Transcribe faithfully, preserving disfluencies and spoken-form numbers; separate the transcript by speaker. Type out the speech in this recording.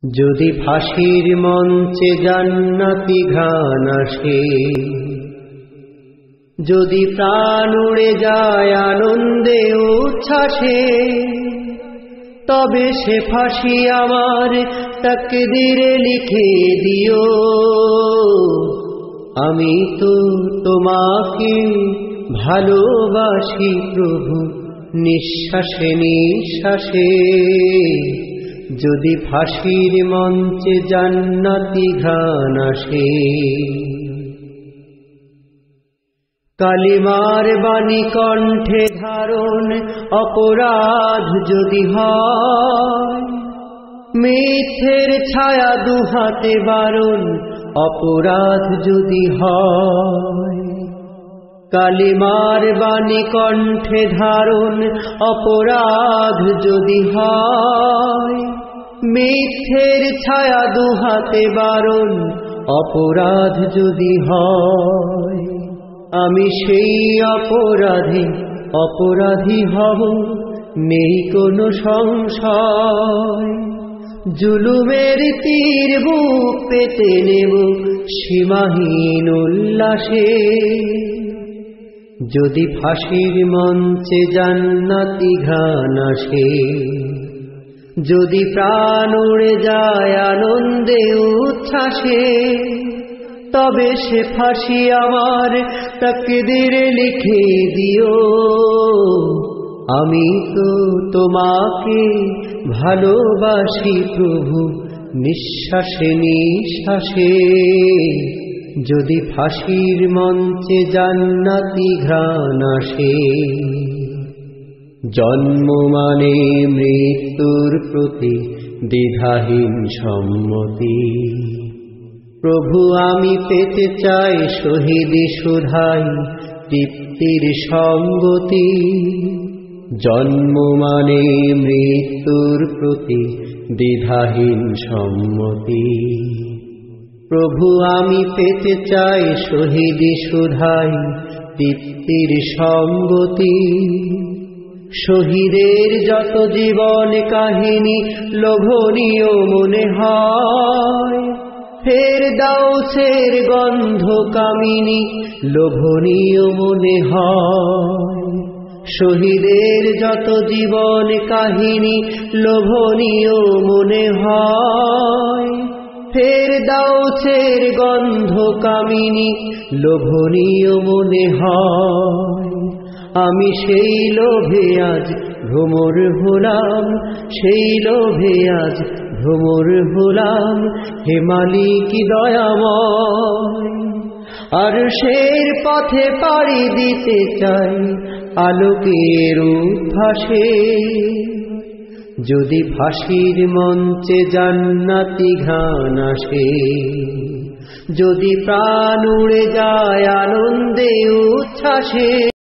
Speaker 1: যদি ফাঁসির মঞ্চে জান্নাতি ঘ্রাণ আসে, যদি প্রাণ উড়ে যায় আনন্দে উচ্ছ্বাসে, তবে সে ফাঁসি আমার তাকদীরে লিখে দিও। আমি তো তোমাকে ভালোবাসি প্রভু, নিঃশ্বাসে নিঃশ্বাসে। যদি ফাঁসির মঞ্চে জান্নাতি ঘ্রাণ আসে, কালিমার বাণী কণ্ঠে ধারণ অপরাধ যদি হয়, মিথ্যের ছায়া দুহাতে বারণ অপরাধ যদি হয়। কালিমার বাণী কণ্ঠে ধারণ অপরাধ যদি হয়, মিথ্যের ছায়া দুহাতে বারণ অপরাধ যদি হয়। আমি সেই অপরাধী অপরাধী হব, নেই কোনো সংশয়। জুলুমের তীর বুক পেতে নেব সীমাহীন উল্লাসে। যদি ফাঁসির মঞ্চে জান্নাতি ঘ্রাণ আসে, যদি প্রাণ উড়ে যায় আনন্দে উচ্ছ্বাসে, তবে সে ফাঁসি আমার তাকদীরে লিখে দিও। আমি তো তোমাকে ভালোবাসি প্রভু, নিঃশ্বাসে নিঃশ্বাসে। যদি ফাঁসির মঞ্চে জান্নাতি ঘ্রাণ আসে। জন্ম মানে মৃত্যুর প্রতি দ্বিধাহীন সম্মতি, প্রভু আমি পেতে চাই শহীদি সুধাই তৃপ্তির সঙ্গতি। জন্ম মানে মৃত্যুর প্রতি দ্বিধাহীন সম্মতি, প্রভু আমি পেতে চাই শহীদি সুধাই তৃপ্তির সঙ্গতি। শহীদের যত জীবন কাহিনী লোভনীয় মনে হয়, ফেরদাউসের গন্ধ কামিনী লোভনীয় মনে হয়। শহীদের যত জীবন কাহিনী লোভনীয় মনে হয়, ফেরদাউসের গন্ধ কামিনী লোভনীয় মনে হয়। আমি সেই লোভে আজ ভ্রমর হলাম, সেই লোভে আজ ভ্রমর হলাম। হে মালিক দয়াময়, আরশের পথে পাড়ি দিতে চাই আলোকের উদ্ভাসে। যদি ফাঁসির মঞ্চে জান্নাতি ঘ্রাণ আসে, যদি প্রাণ উড়ে যায় আনন্দে উচ্ছ্বাসে।